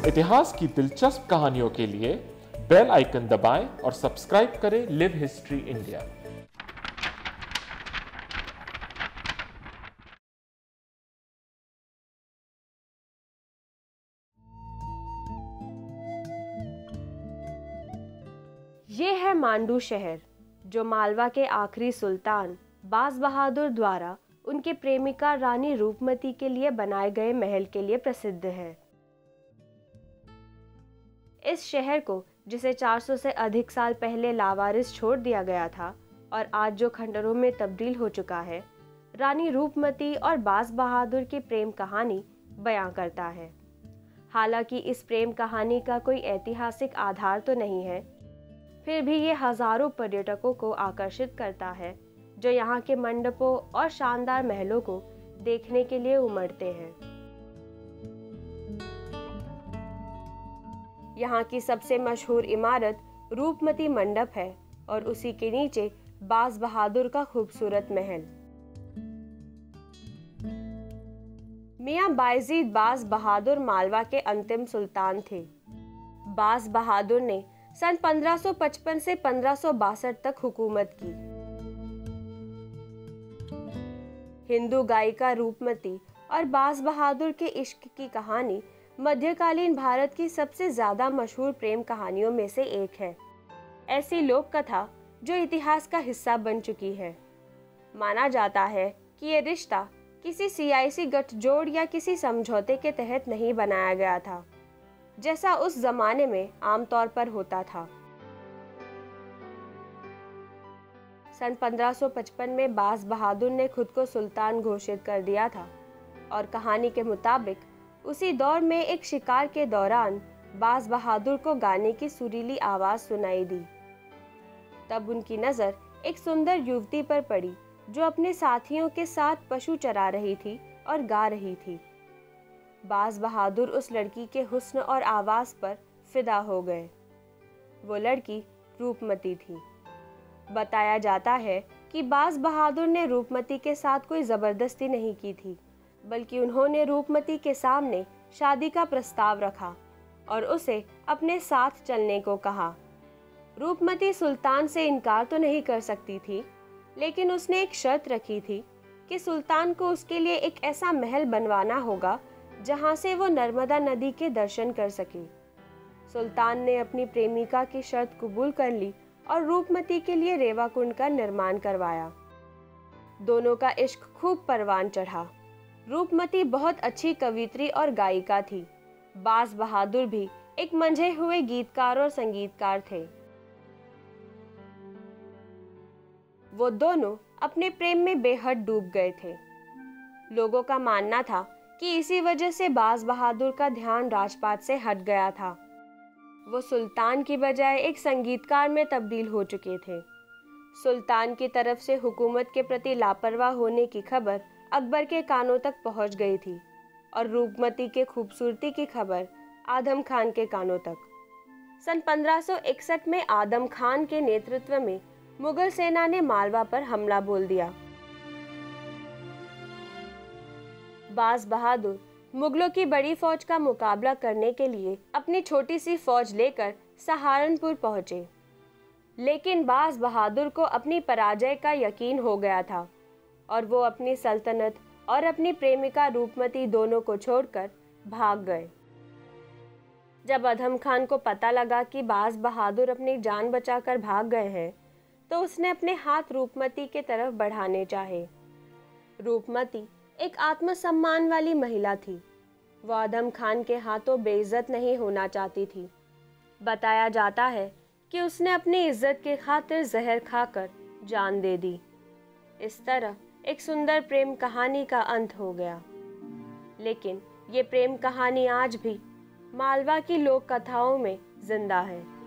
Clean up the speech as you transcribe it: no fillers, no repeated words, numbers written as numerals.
इतिहास की दिलचस्प कहानियों के लिए बेल आइकन दबाएं और सब्सक्राइब करें लिव हिस्ट्री इंडिया। ये है मांडू शहर, जो मालवा के आखिरी सुल्तान बाज बहादुर द्वारा उनके प्रेमिका रानी रूपमती के लिए बनाए गए महल के लिए प्रसिद्ध है। इस शहर को, जिसे 400 से अधिक साल पहले लावारिस छोड़ दिया गया था और आज जो खंडरों में तब्दील हो चुका है, रानी रूपमती और बाज बहादुर की प्रेम कहानी बयां करता है। हालांकि इस प्रेम कहानी का कोई ऐतिहासिक आधार तो नहीं है, फिर भी ये हजारों पर्यटकों को आकर्षित करता है, जो यहाँ के मंडपों और शानदार महलों को देखने के लिए उमड़ते हैं। यहाँ की सबसे मशहूर इमारत रूपमती मंडप है और उसी के नीचे बाज बहादुर का खूबसूरत महल। मियां बायजीद बाज बहादुर मालवा के अंतिम सुल्तान थे। बाज बहादुर ने सन 1555 से 1562 तक हुकूमत की। हिंदू गायिका रूपमती और बाज बहादुर के इश्क की कहानी मध्यकालीन भारत की सबसे ज्यादा मशहूर प्रेम कहानियों में से एक है। ऐसी लोक कथा जो इतिहास का हिस्सा बन चुकी है। माना जाता है कि ये रिश्ता किसी सियासी गठजोड़ या किसी समझौते के तहत नहीं बनाया गया था, जैसा उस जमाने में आमतौर पर होता था। सन 1555 में बाज बहादुर ने खुद को सुल्तान घोषित कर दिया था और कहानी के मुताबिक उसी दौर में एक शिकार के दौरान बाज बहादुर को गाने की सुरीली आवाज सुनाई दी। तब उनकी नज़र एक सुंदर युवती पर पड़ी जो अपने साथियों के साथ पशु चरा रही थी और गा रही थी। बाज बहादुर उस लड़की के हुस्न और आवाज पर फिदा हो गए। वो लड़की रूपमती थी। बताया जाता है कि बाज बहादुर ने रूपमती के साथ कोई जबरदस्ती नहीं की थी, बल्कि उन्होंने रूपमती के सामने शादी का प्रस्ताव रखा और उसे अपने साथ चलने को कहा। रूपमती सुल्तान से इनकार तो नहीं कर सकती थी, लेकिन उसने एक शर्त रखी थी कि सुल्तान को उसके लिए एक ऐसा महल बनवाना होगा जहां से वो नर्मदा नदी के दर्शन कर सके। सुल्तान ने अपनी प्रेमिका की शर्त कबूल कर ली और रूपमती के लिए रेवा कुंड का निर्माण करवाया। दोनों का इश्क खूब परवान चढ़ा। रूपमती बहुत अच्छी कवित्री और गायिका थी। बाज बहादुर भी एक मंझे हुए गीतकार और संगीतकार थे। वो दोनों अपने प्रेम में बेहद डूब गए थे। लोगों का मानना था कि इसी वजह से बाज बहादुर का ध्यान राजपाट से हट गया था। वो सुल्तान की बजाय एक संगीतकार में तब्दील हो चुके थे। सुल्तान की तरफ से हुकूमत के प्रति लापरवाह होने की खबर अकबर के कानों तक पहुंच गई थी और रूपमती के खूबसूरती की खबर आदम खान के कानों तक। सन 1561 में आदम खान के नेतृत्व में मुगल सेना ने मालवा पर हमला बोल दिया। बाज बहादुर मुगलों की बड़ी फौज का मुकाबला करने के लिए अपनी छोटी सी फौज लेकर सहारनपुर पहुंचे, लेकिन बाज बहादुर को अपनी पराजय का यकीन हो गया था और वो अपनी सल्तनत और अपनी प्रेमिका रूपमती दोनों को छोड़कर भाग गए। जब आदम खान को पता लगा कि बाज बहादुर अपनी जान बचाकर भाग गए हैं, तो उसने अपने हाथ रूपमती के तरफ बढ़ाने चाहे। रूपमती एक आत्मसम्मान वाली महिला थी। वो आदम खान के हाथों बेइज्जत नहीं होना चाहती थी। बताया जाता है कि उसने अपनी इज्जत की खातिर जहर खाकर जान दे दी। इस तरह एक सुंदर प्रेम कहानी का अंत हो गया। लेकिन ये प्रेम कहानी आज भी मालवा की लोक कथाओं में जिंदा है।